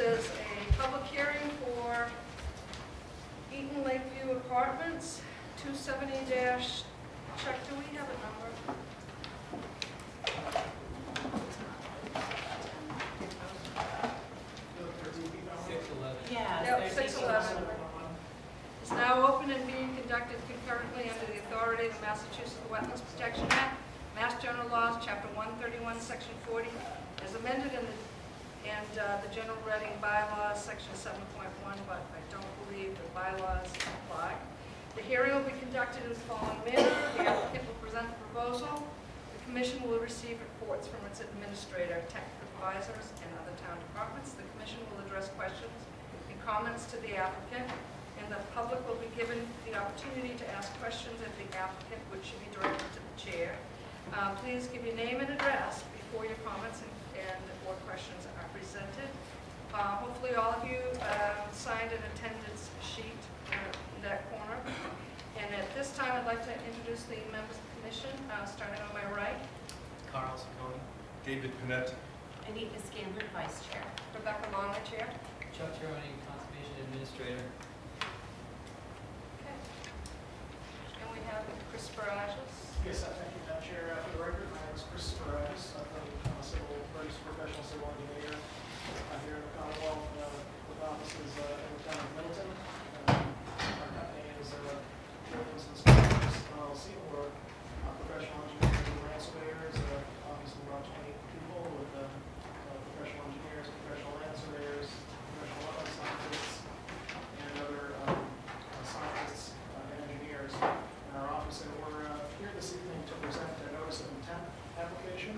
is a public hearing for Eaton Lakeview Apartments, 270 Chuck, do we have a number? Yeah. Yep, 611. Is now open and being conducted concurrently under the authority of the Massachusetts Wetlands Protection Act, Mass General Laws, Chapter 131, Section 40, as amended in the General Reading Bylaws, Section 7.1, but I don't believe the bylaws apply. The hearing will be conducted in the following manner. The applicant will present the proposal. The commission will receive reports from its administrator, technical advisors, and other town departments. The commission will address questions and comments to the applicant, and the public will be given the opportunity to ask questions of the applicant, which should be directed to the chair. Please give your name and address before your comments and or questions are presented. Hopefully all of you signed an attendance sheet in that corner. And at this time, I'd like to introduce the members of the commission, starting on my right. Carl Saccone. David Panetti. Anita Scanlon, Vice Chair. Rebecca Long, the chair. Chuck Germany, Conservation Administrator. Okay. And we have Chris Barajas. Yes, thank you, Madam Chair. For the record, my name is Chris Barajas. I'm a registered professional civil engineer here in the Commonwealth with offices in the town of Middleton. Our company is Williams and Sponsors LLC. We're professional engineers and land surveyors. Obviously, we're about 20 people with professional engineers, professional land surveyors, professional wetland scientists, and other scientists and engineers in our office. And we're here this evening to present a notice of intent application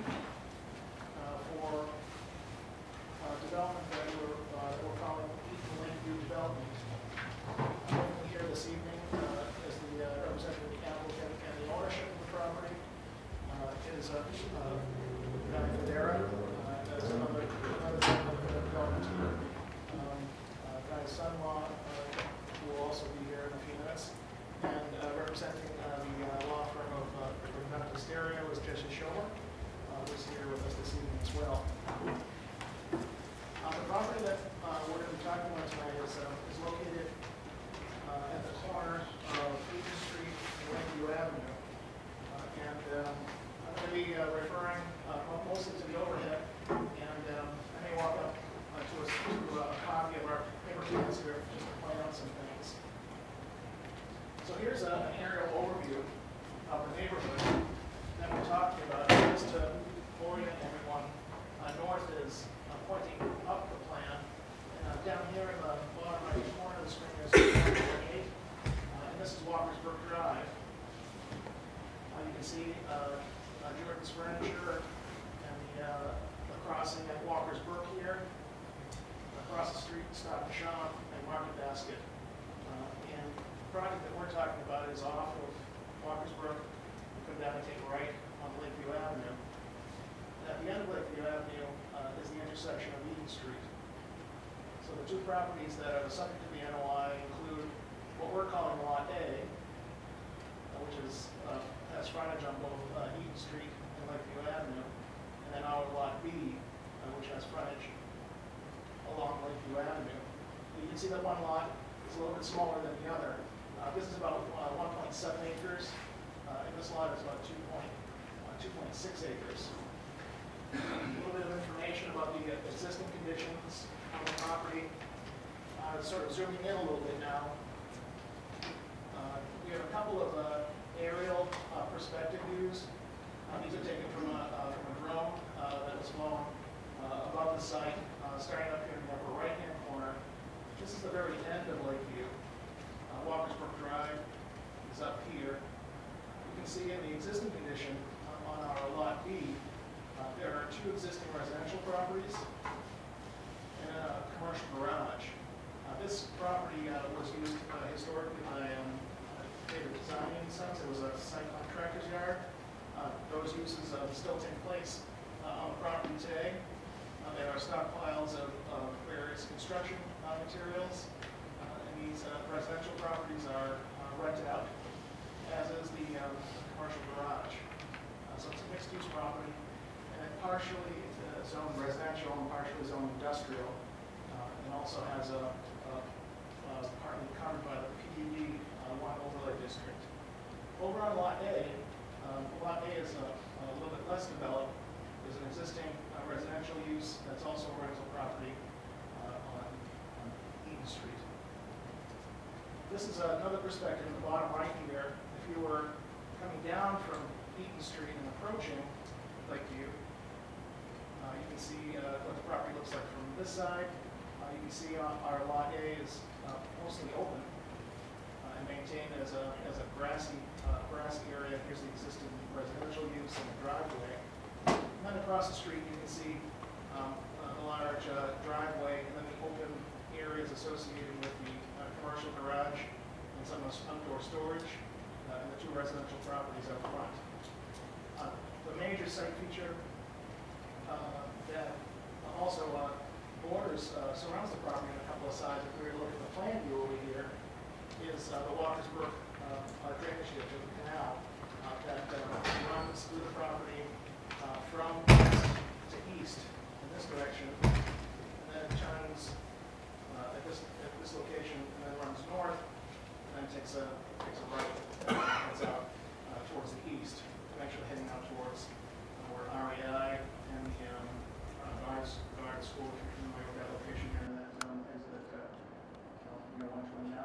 for development that we're calling Eaton Lakeview Development. I'm here this evening as the representative of the applicant, and the ownership of the property is Guy Federa. That's another development team. Guy's son-in-law who will also be here in a few minutes. And representing the law firm of Rebecca Stereo is Jesse Schomer, who's here with us this evening as well. The property that we're going to be talking about tonight is located at the corner of Eaton Street and Lakeview Avenue. I'm going to be referring mostly to the overhead, and I may walk up to a copy of our paper plans here just to point out some things. So here's an aerial overview of the neighborhood that we're talking about. Just to orient everyone, north is pointing up the plan. And down here in the bottom right corner of the screen is 28, and this is Walker's Brook Drive. You can see Jordan's Furniture and the crossing at Walker's Brook here. Across the street, Stop and Shop and Market Basket. And the project that we're talking about is off of Walker's Brook. You come down and take a right on Lakeview Avenue. And at the end of Lakeview Avenue is the intersection of Eaton Street. So the two properties that are the subject of the NOI include what we're calling Lot A, which has frontage on both Eaton Street and Lakeview Avenue, and then our Lot B, which has frontage along Lakeview Avenue. You can see that one lot is a little bit smaller than the other. This is about 1.7 acres, and this lot is about 2.6 acres. A little bit of information about the existing conditions on the property. Sort of zooming in a little bit now. We have a couple of aerial perspective views. These are taken from a drone that was flown above the site, starting up here in the upper right-hand corner. This is the very end of Lakeview. Walker's Brook Drive is up here. You can see in the existing condition on our Lot B, there are two existing residential properties and a commercial garage. This property was used historically by David Design and Sons. It was a site contractor's yard. Those uses still take place on the property today. There are stockpiles of various construction materials, and these residential properties are rented out, as is the commercial garage. So it's a mixed-use property, and partially it's zoned residential and partially zoned industrial. and also has partly covered by the PUD 1 overlay district. Over on Lot A is a little bit less developed. There's an existing residential use that's also rental property on Eaton Street. This is another perspective in the bottom right here. If you were coming down from Eaton Street and approaching Lakeview, you can see what the property looks like from this side. You can see our Lot A is mostly open and maintained as a grassy area. Here's the existing residential use and the driveway. And then across the street, you can see the large driveway and then the open areas associated with the commercial garage and some outdoor storage and the 2 residential properties up front. The major site feature that also surrounds the property on a couple of sides, if we were to look at the plan view over here, is the Walker's Brook drainage ditch of the canal that runs through the property from west to east in this direction, and then turns at this location, and then runs north, and then takes a right and heads out towards the east, eventually heading out towards where REI and the guard school, if you're familiar with that location here, and that exit at 129.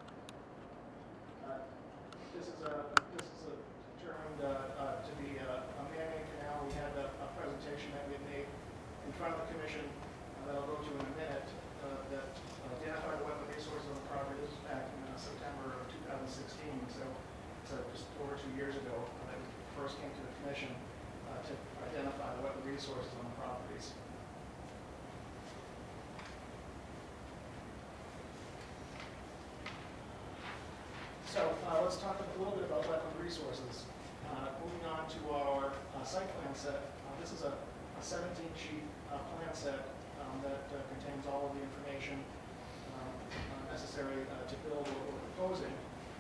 This is determined to be a man-made canal. We had a presentation that we had made in front of the commission that I'll go to in a minute that identified the wetland resources on the property. This was back in September of 2016, so it's just over 2 years ago that we first came to the commission to identify the wetland resources on the properties. So let's talk a little bit about wetland resources. Moving on to our site plan set. This is a 17-sheet plan set that contains all of the information necessary to build what we're proposing.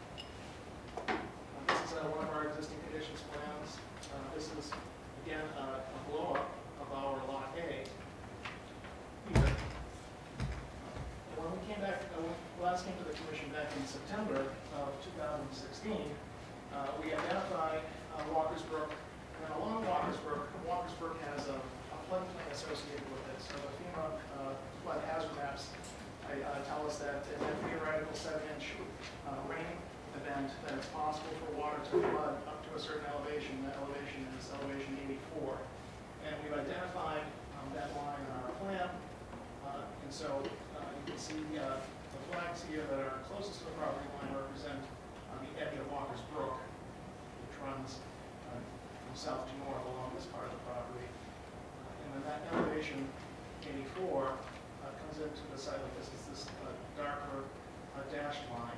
This is one of our existing conditions plans. This is, again, a blow-up of our Lot A here. When we came back, last came to the commission back in September of 2016, we identified Walker's Brook, and then along Walker's Brook has a floodplain associated with it. So the FEMA flood hazard maps tell us that in a theoretical 7-inch rain event, that it's possible for water to flood up to a certain elevation. That elevation is elevation 84. And we've identified that line on our plan. And so you can see the flags here that are closest to the property line represent the edge of Walker's Brook, which runs from south to north along this part of the property. And then that elevation 84 comes into the site like this. It's this darker dashed line.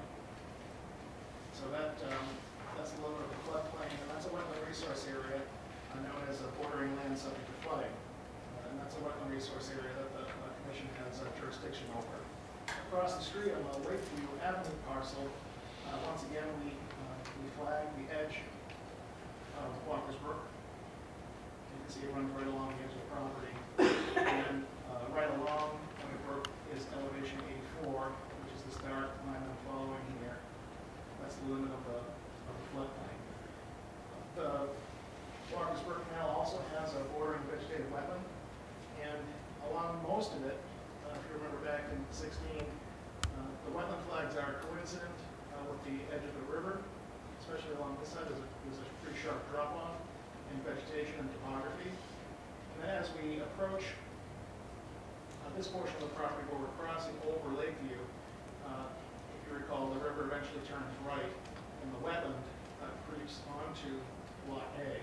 So that's a little bit of the floodplain, and that's a wetland resource area known as a bordering land subject to flooding. And that's a wetland resource area that the commission has jurisdiction over. Across the street on the Lakeview Avenue parcel, once again we flag the edge of Walker's Brook. You can see it runs right along the edge of the property. And right along the brook is elevation 84, which is this dark line I'm following here. That's the limit of the floodplain. The Walker's Brook Canal also has a bordering vegetated wetland, and along most of it, if you remember back in 16, the wetland flags are coincident with the edge of the river, especially along this side. There's a pretty sharp drop-off in vegetation and topography. And then as we approach this portion of the property where we're crossing over Lakeview, if you recall, the river eventually turns right, and the wetland creeps onto Lot A.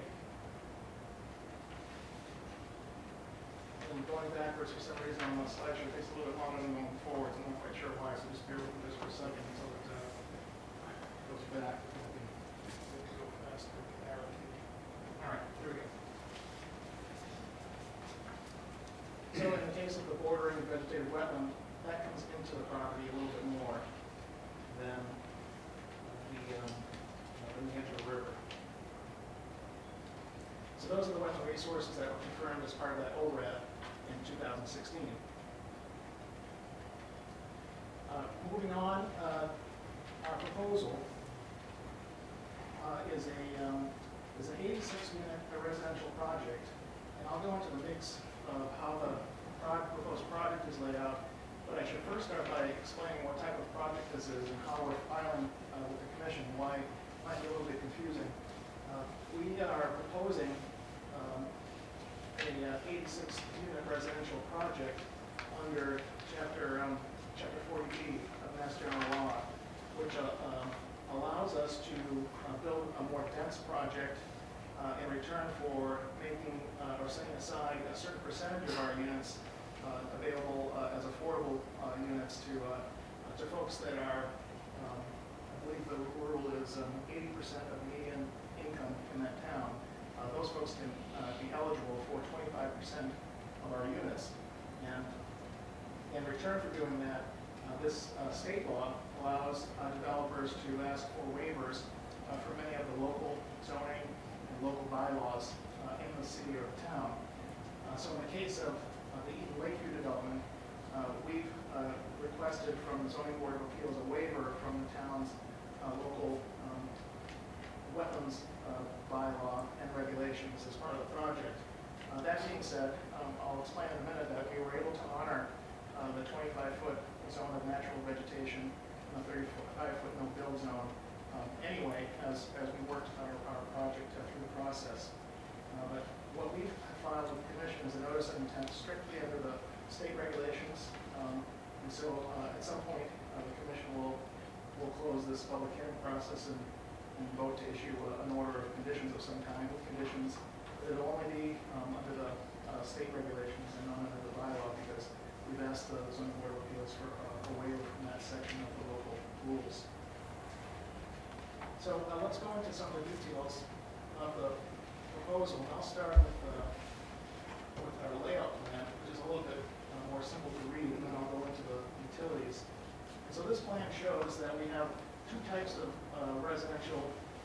And going backwards for some reason on the slideshow, it takes a little bit longer than going forwards. I'm not quite sure why, so just bear with me just for a second until it goes back. Maybe go faster with the arrow key. All right, here we go. So in the case of the bordering vegetated wetland, that comes into the property a little bit more than the edge of the river. So those are the wetland resources that were confirmed as part of that ORAD in 2016. Moving on, our proposal is an 86-unit residential project, and I'll go into the mix of how the proposed project is laid out, but I should first start by explaining what type of project this is and how we're filing with the commission, why it might be a little bit confusing. We are proposing a 86-unit residential project under Chapter 40B of Mass General Law, which allows us to build a more dense project in return for making or setting aside a certain percentage of our units available as affordable units to folks that are, I believe the rule is 80% of median income in that town. Those folks can be eligible for 25% of our units. And in return for doing that, this state law allows developers to ask for waivers for many of the local zoning and local bylaws in the city or the town. So in the case of the Eden Lakeview development, we've requested from the Zoning Board of Appeals a waiver from the town's local wetlands bylaw and regulations as part of the project. That being said, I'll explain in a minute that we were able to honor the 25-foot zone of natural vegetation and the 35-foot no-build zone anyway, as we worked our project through the process. But what we've filed with the commission is a notice of intent strictly under the state regulations. And so at some point, the commission will close this public hearing process and vote to issue an order of conditions of some kind, with conditions that will only be under the state regulations and not under the bylaw, because we've asked the Zoning Board of Appeals for a waiver from that section of the local rules. So let's go into some of the details of the proposal. I'll start with our layout plan, which is a little bit more simple to read, and then I'll go into the utilities. And so this plan shows that we have two types of residential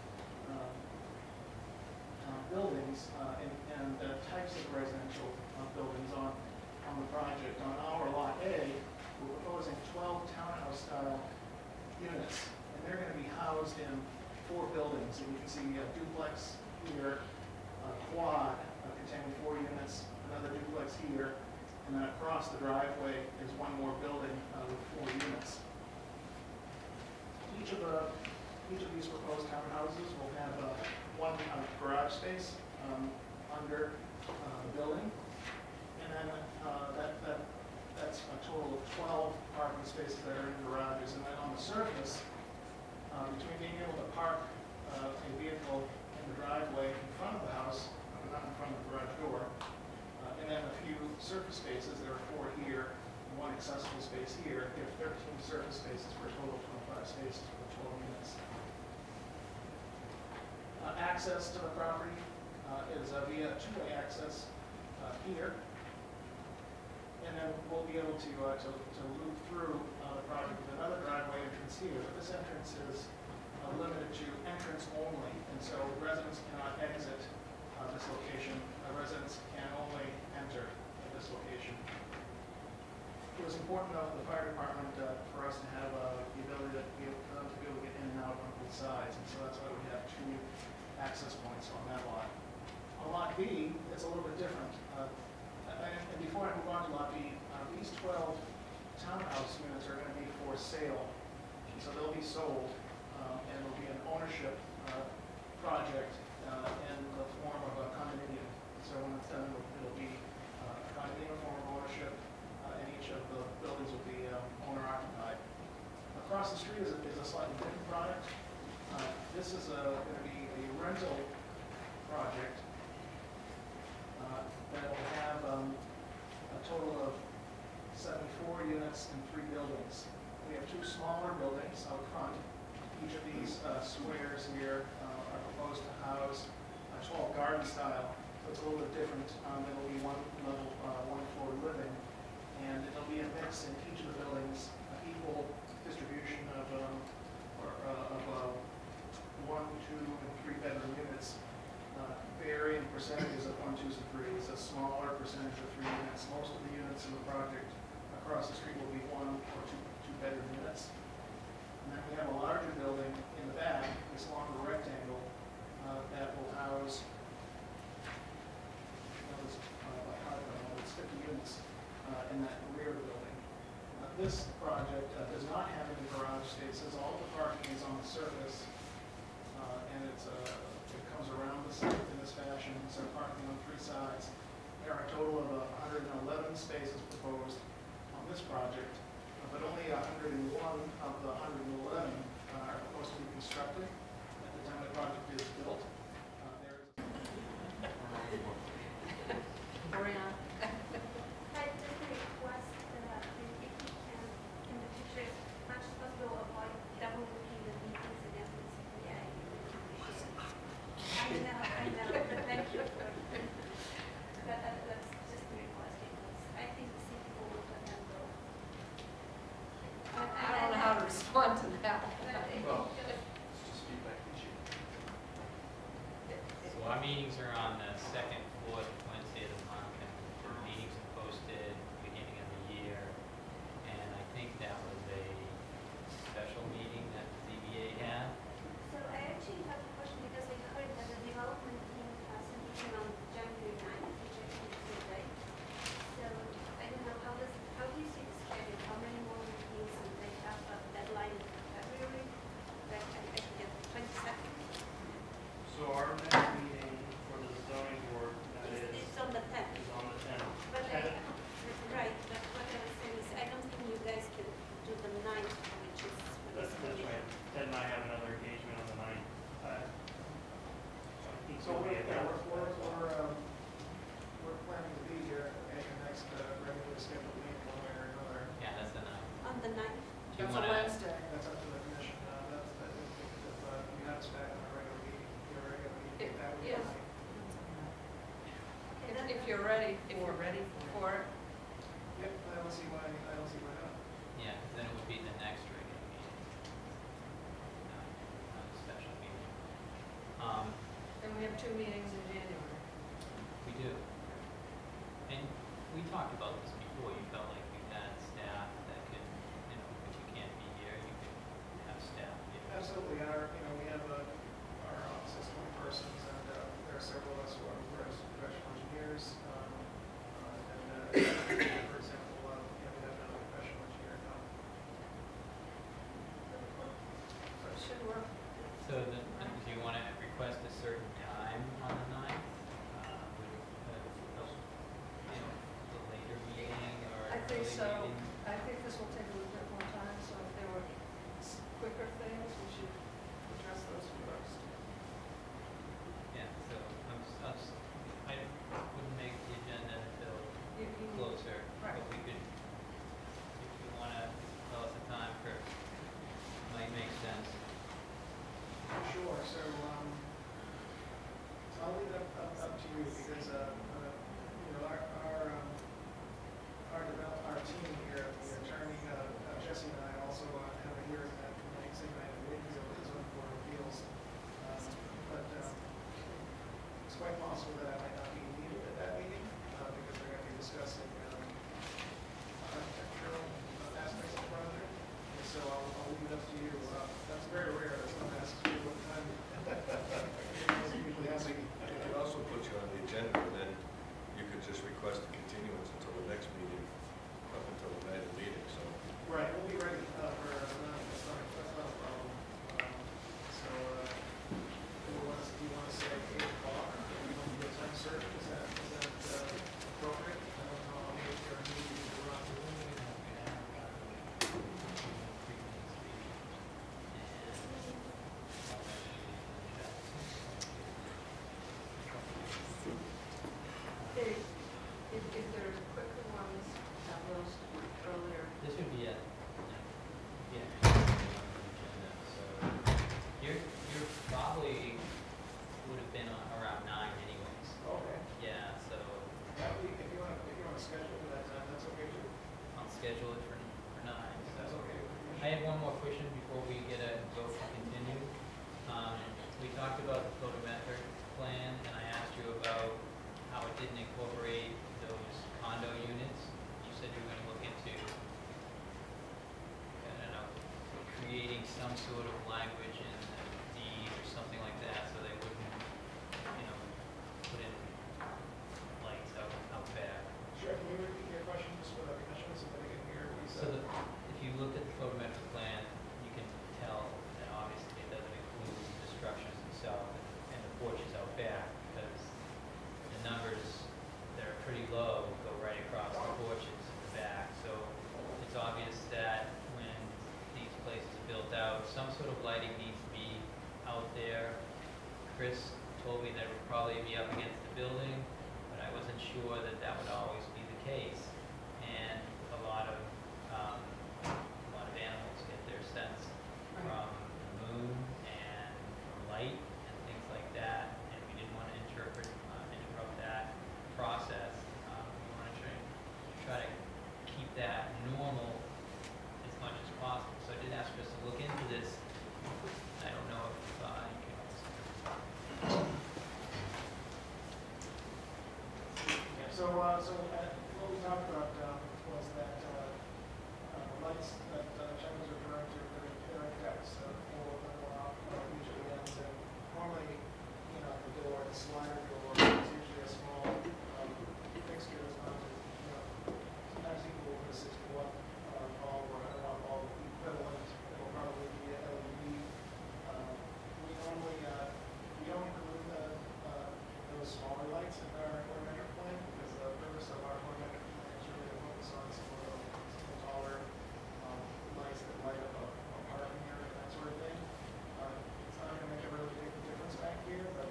buildings and types of residential buildings on the project. On our Lot A, we're proposing 12 townhouse-style units, and they're going to be housed in 4 buildings. And you can see a duplex here, a quad containing 4 units, another duplex here, and then across the driveway is one more building with 4 units. Each of these proposed townhouses will have one garage space under the building, and then that's a total of 12 parking spaces that are in garages. And then on the surface, between being able to park a vehicle in the driveway in front of the house, not in front of the garage door, and then a few surface spaces, there are 4 here, and 1 accessible space here. We have 13 surface spaces for a total of 25 spaces for the 12 units. Access to the property is via 2-way access here, and then we'll be able to loop through the project with another driveway entrance here. But this entrance is limited to entrance only, and so residents cannot exit this location. Residents can only enter at this location. It was important enough for the fire department for us to have the ability to be able to get in and out on both sides, and so that's why we have 2 access points on that lot. On Lot B, it's a little bit different. And before I move on to Lot B, these 12 townhouse units are going to be for sale, and so they'll be sold, and it'll be an ownership project in the form of a condominium. So when it's done, it'll be a condominium form of ownership, and each of the buildings will be owner-occupied. Across the street is a slightly different product. This is going to be a rental project that will have a total of 74 units and 3 buildings. We have 2 smaller buildings out front. Each of these squares here are proposed to house 12 garden style, so it's a little bit different. It'll be 1 level, 1 floor living, and it'll be a mix in each of the buildings, equal distribution of 1, 2, and 3 bedroom units, vary in percentages of 1, 2s, and 3s. A smaller percentage of 3 units. Most of the units in the project across the street will be 1 or 2 bedroom units. in that rear building. This project does not have any garage spaces. All the parking is on the surface, and it comes around the site in this fashion, so parking on 3 sides. There are a total of 111 spaces proposed on this project, but only 101 of the 111 are supposed to be constructed at the time the project is built. There is Oriana? I just request that if you can, in the future, as much as possible, avoid double booking the meetings again with CPA. I know, but thank you for that's just a request because I think the city will handle. I don't know how to respond to that. Well, it's just feedback issue. So our meetings are on the second, fourth Wednesday of the month, and the meetings are posted beginning of the year. And I think that was a special meeting that the ZBA had. So I actually have a question because I heard that the development team has a meeting on January 9th, which I think is today. So I don't know, how do you see the schedule? How many more meetings and they have a deadline in February? That I can get 22nd. So our next meeting for the zoning board, that is It's on the 10th. on the 10th. But right, but what I was saying is I don't think you guys can do the 9th, which is. That's right. Ted and I have another engagement on the 9th. I think So we'll be available. we're planning to be here at the next regularly scheduled meeting one way or another. Yeah, that's the night. On the 9th? Do you That's a wanna, Wednesday. That's up to the commission. If you have us back on our regular meeting, that would be Yes. fine. If you're ready. If we're ready for it. Yep, I don't see why not. yeah, 'cause then it would be the next regular meeting. Not a special meeting. And we have 2 meetings in January. We do. And we talked about this before. You felt like you had staff that could, if you can't be here, you could have staff here. Absolutely, we have our office is 20 persons, and there are several of us who are professional engineers. For example, we have another professional engineer now. So it should work. So do you want to request a certain time on the 9th? The later meeting or I think early so. meeting? I think this will take a little bit more time, so if there were quicker things, we should address those first. Yeah, so I wouldn't make the agenda until closer, Right. but we could, if you want to tell us a time for, might make sense. Sure, so I'll leave it up to you because, our team here, the attorney, Jesse and I also have a hearing that same night at Wakefield, the zoning board of appeals. But it's quite possible that I might not be needed at that meeting because they're going to be discussing architectural aspects of the project. And so I'll leave it up to you. That's very rare. That's not asked to you what time. Usually has a. I could also put you on the agenda, and then you could just request a continuance until the next meeting, up until the night of the meeting, so. Right, we'll be ready for that's not a problem. So, do you want to say 8 o'clock? Or do you want to do a time certain? Is that appropriate? I don't know how many of your meetings you run. If there's quicker ones, have those earlier. This would be agenda, so you're probably would have been around 9 anyways. Okay. Yeah, so If you want to schedule for that time, that's okay too. I'll schedule it for 9. That's So okay. I had one more question before we get a go for continue. We talked about the photometric plan, and I asked you about how it didn't incorporate those condo units. You said you were going to look into, I don't know, creating some sort of language in the deed or something like that, so they wouldn't, put in lights out back. Sure, can you repeat your question just for the Chris told me that it would probably be up against the building, but I wasn't sure that that would always be the case. And a lot of animals get their sense from the moon and from light and things like that, and we didn't want to interrupt that process. We want to try to keep that normal as much as possible. So I did ask Chris to look into this. I don't know if you can So what we talked about was that lights that Chuck was referring to, they're kept for each of the ends. And normally, at the door, the slider door, is usually a small fixture that's mounted, sometimes equal to 6 watt bulb or a bulb equivalent. It will probably be a LED. We normally we don't include those smaller lights in our ornamental plan because the purpose of our ornamental plan is really to focus on some of the taller lights that light up a parking area and that sort of thing. It's not going to make a really big difference back here, but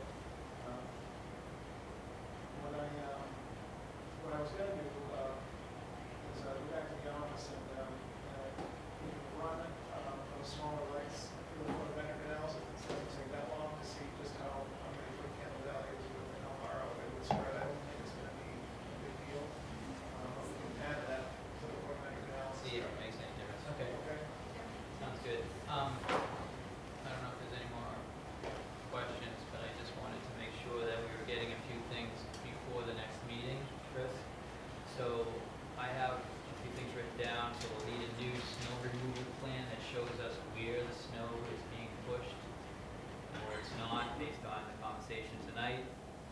what I was going to do is go back to the office and run those smaller lights through the photometric analysis. It's going to take that long to see just how many foot candle values and how far out it would spread. I don't think it's going to be a big deal. We can add that to the photometric analysis. see if it makes any difference. Okay, Okay. sounds good. I don't know if there's any more questions, but I just wanted to make sure that we were getting a few things before the next meeting, Chris. So I have a few things written down. So we'll need a new snow removal plan that shows us where the snow is being pushed and where it's not, based on the conversation tonight.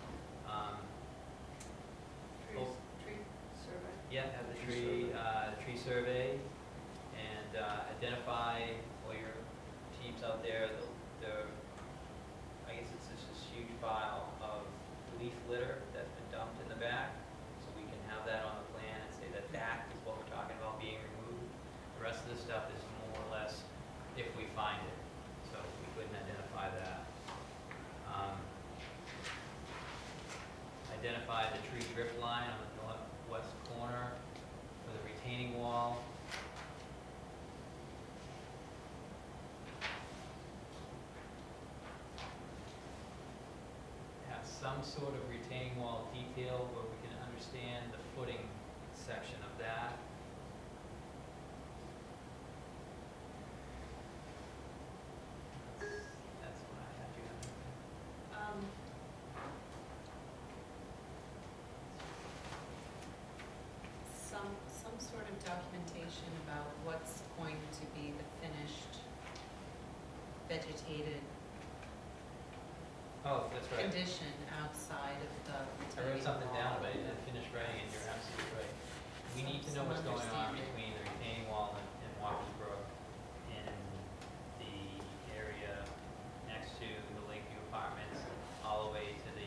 Tree survey. Yeah, have the tree survey, and identify all your teams out there. I guess it's just this huge pile of leaf litter that's been dumped in the back, so we can have that on the plan and say that that is what we're talking about being removed. The rest of the stuff is more or less if we find it, so we couldn't identify that. Identify the tree drip line on the northwest corner for the retaining wall. Have some sort of retaining wall detail where we can understand the footing section of that. That's what I had you on. Some sort of documentation about what's going to be the finished vegetated Oh, that's right. condition outside of the I wrote retaining something down, wall. but I didn't finish writing it. You're absolutely right. We need to know Some what's going on understanding. between the retaining wall and Walker's Brook in the area next to the Lakeview Apartments, all the way to the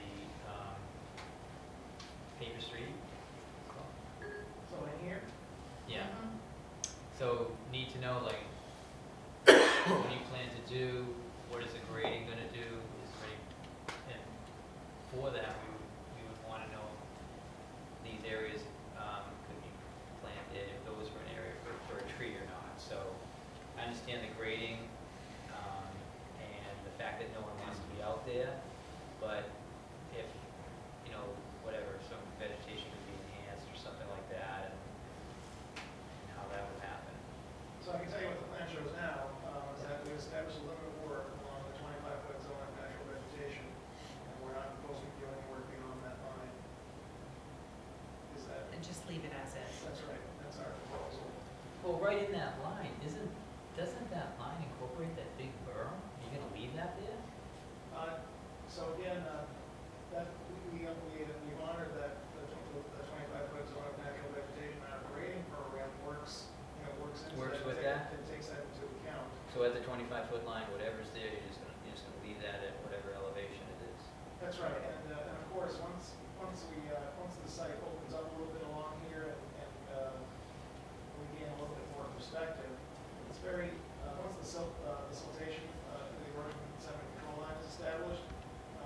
Paper Street. So in here, Yeah. Mhm. So need to know, like, what do you plan to do? What is the grading going to do? Is there any, and for that, we would want to know these areas could be planted, if those were an area for a tree or not. So I understand the grading and the fact that no one wants to be out there, but if, whatever, some vegetation could be enhanced or something like that, and how that would happen. so I can tell you what the plan shows now, is that we established a limit of work along the 25-foot zone of natural vegetation, and we're not supposed to be doing any work beyond that line. Is that, And just leave it as is. that's right, that's our proposal. Well, right in that line, doesn't that line incorporate that big berm? Are you gonna leave that there? So again, that we've honored that the 25-foot zone of natural vegetation. Our grading program works into Works that. with that? It takes that into account. So at the 25-foot line, whatever's there, you're just gonna leave that at whatever elevation it is. That's right, and of course, once the site opens up a little bit along here and we gain a little bit more perspective, it's very, once the siltation, the erosion sediment control line is established,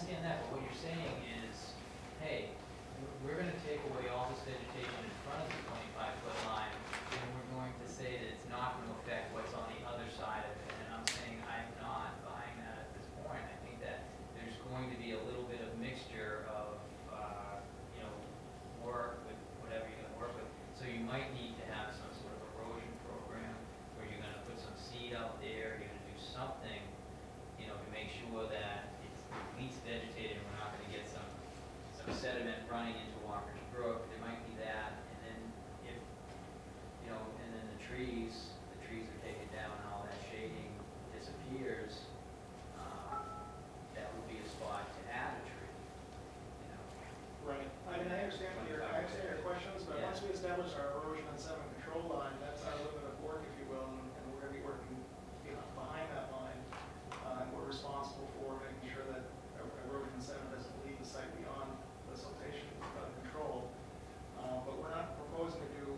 understand that, but what you're saying is, hey, we're gonna take away all this vegetation in front of the 25-foot line, and we're going to say that it's not gonna affect what's on the other side of it. And I'm saying I'm not buying that at this point. I think that there's going to be a little bit of mixture of, you know, work with whatever you're gonna work with. So you might need to have some sort of erosion program where you're gonna put some seed out there, you're gonna do something, you know, to make sure that it's at least vegetated and we're not gonna get some sediment running into Walker's Brook. There might be that, and then if, you know, and then the trees are taken down and all that shading disappears, that would be a spot to add a tree, you know. Right. I mean, I understand your questions, but Yeah. once we establish our erosion and sediment control line, that's our limit of work, if you will, and we're gonna be working, you know, behind that line. And we're responsible for making sure that erosion and sediment doesn't leave the site beyond the siltation control. But we're not proposing to do,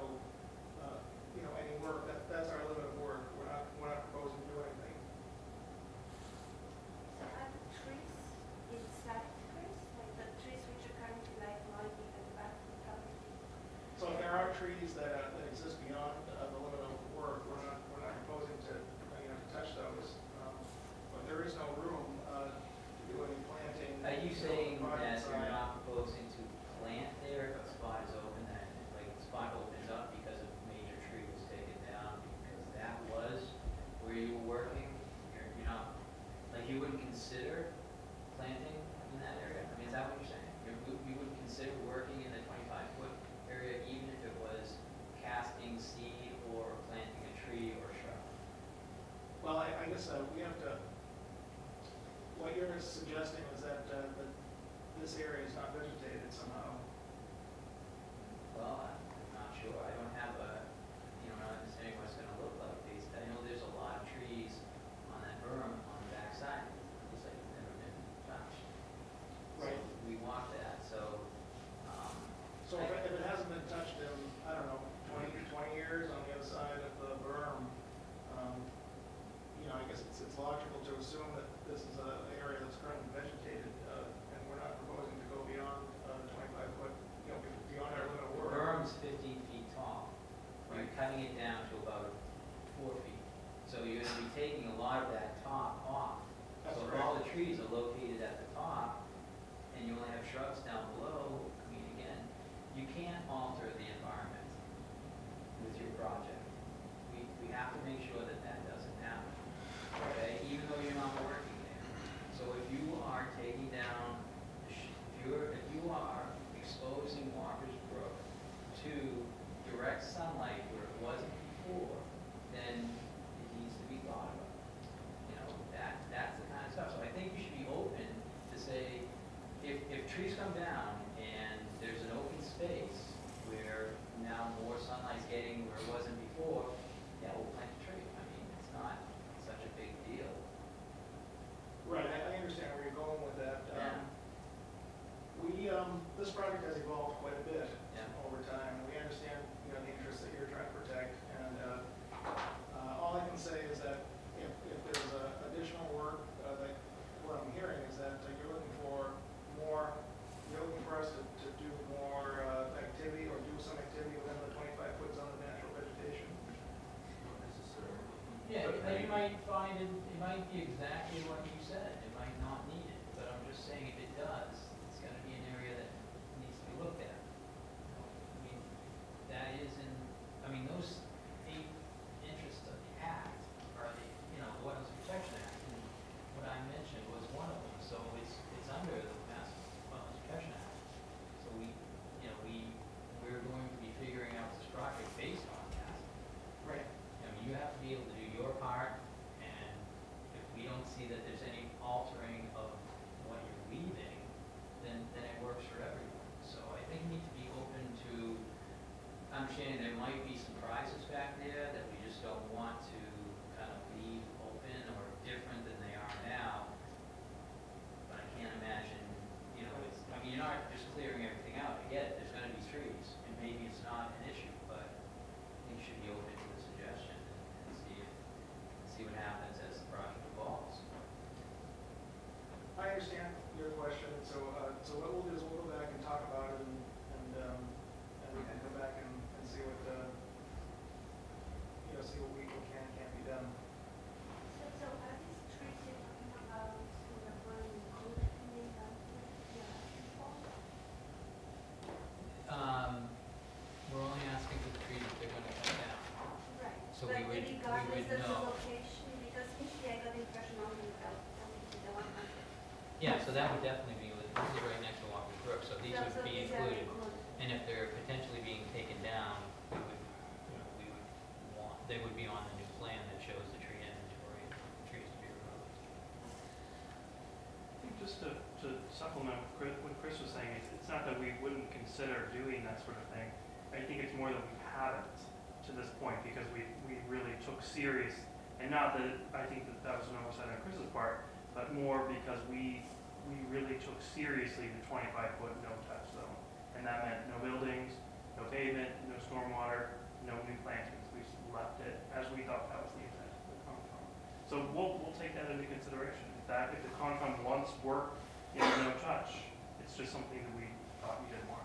any work. That's our limit of work. We're not proposing to do anything. So are the trees inside trees, like the trees which are currently like lying at the back of the property? So if there are trees that exist beyond the limit of work, we're not proposing to, touch those. But there is no room to do any planting. Are you saying on the that private you're side. not proposing to plant there if a spot is open, that, like, the spot opens up because a major tree was taken down, because that was where you were working? You're not, like, you wouldn't consider planting in that area? I mean, is that what you're saying? You would consider working in the 25-foot area even if it was casting seed or planting a tree or shrub? Well, I guess we have to, what you're suggesting is that this area is not vegetated somehow. Well, I'm not sure. I don't have not understanding what it's gonna look like. I know there's a lot of trees on that berm on the backside. It looks like it's never been touched. Right. So we walked that, so, So if it hasn't been touched in, I don't know, 20 years on the other side of the berm, I guess it's logical to assume that this is an area that's currently vegetated, and we're not proposing to go beyond 25 foot, beyond our limit of the work. berm's 15 feet tall. You're Right. cutting it down to about 4 feet. So you're gonna be taking a lot of that top off. That's So if right. all the trees are located at the top, and you only have shrubs down below, I mean, again, you can't alter the environment with your project. We have to make sure that that doesn't happen, okay, even though you're not working there. So if you are taking down, if you are exposing Walker's Brook to direct sunlight where it wasn't before, then it needs to be thought about. That's the kind of stuff. So I think you should be open to say, if trees come down and there's an open space where now more sunlight's getting where it wasn't before, yeah, we'll plant a tree. I mean, it's not such a big deal. Right, I understand where you're going with that. Yeah. This project has evolved quite a bit Yeah. over time, and we understand, the interests that you're trying to protect. And all I can say is that if there's additional work, what I'm hearing is that you're looking for us to do more activity or do some activity within the 25 foot zone of natural vegetation. Yeah, you might find it might be exactly what you said. It might not need it, but I'm just saying if it does, it's gonna be an area that needs to be looked at. I mean, that is those 8 interests of the act are the Wetlands Protection Act. And what I mentioned was one of them, so it's under the Mass Wetlands Protection Act. So we're going to be figuring out this project based on that. Right. You have to be able to do your part, and if we don't see that there's any altering of what you're leaving, then it works for everyone. So I think we need to be open to understanding there might be some prizes back there that we just don't want to kind of leave open or different than they are now. But I can't imagine, you're not just clearing everything out. I get it, there's gonna be trees, and maybe it's not an issue, but I think you should be open to the suggestion and see what happens as the project evolves. I understand, So But we would regardless of the know. location, because initially I got the impression only about the 100. Yeah, so that would definitely be, this is right next to Walker's Brook, so these would be these are included. And if they're potentially being taken down, we would want, they would be on the new plan that shows the tree inventory, trees to be removed. I think just to supplement what Chris was saying, it's not that we wouldn't consider doing that sort of thing. I think it's more that we haven't to this point because we really took serious, and not that I think that was an oversight on Chris's part, but more because we really took seriously the 25-foot no-touch zone. And that meant no buildings, no pavement, no stormwater, no new plantings. We just left it as we thought that was the intent of the Concom. So we'll take that into consideration. If the Concom wants work in no touch, it's just something that we thought we did more.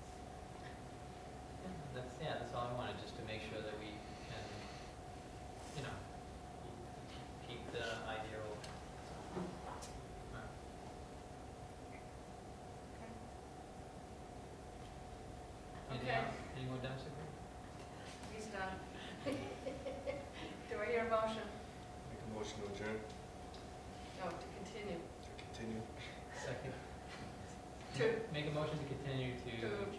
That's all I wanted, just to make sure that we can, keep the idea open. Alright. Anything Okay. else? Any more Dempsey? He's done. Do I hear a motion? Make a motion to adjourn, No, to continue. to continue. Second. To- Make a motion to continue to To